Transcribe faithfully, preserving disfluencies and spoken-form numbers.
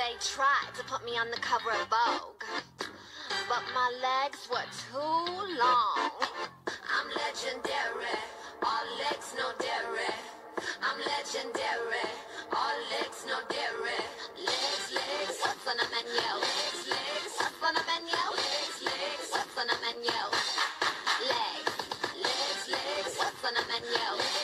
They tried to put me on the cover of Vogue, but my legs were too long. I'm legendary, all legs, no dairy. I'm legendary, all legs, no dairy. Legs, legs, what's on the menu? Legs, legs, what's on the menu? Legs, legs, what's on the menu? Legs, legs, legs, what's on the menu?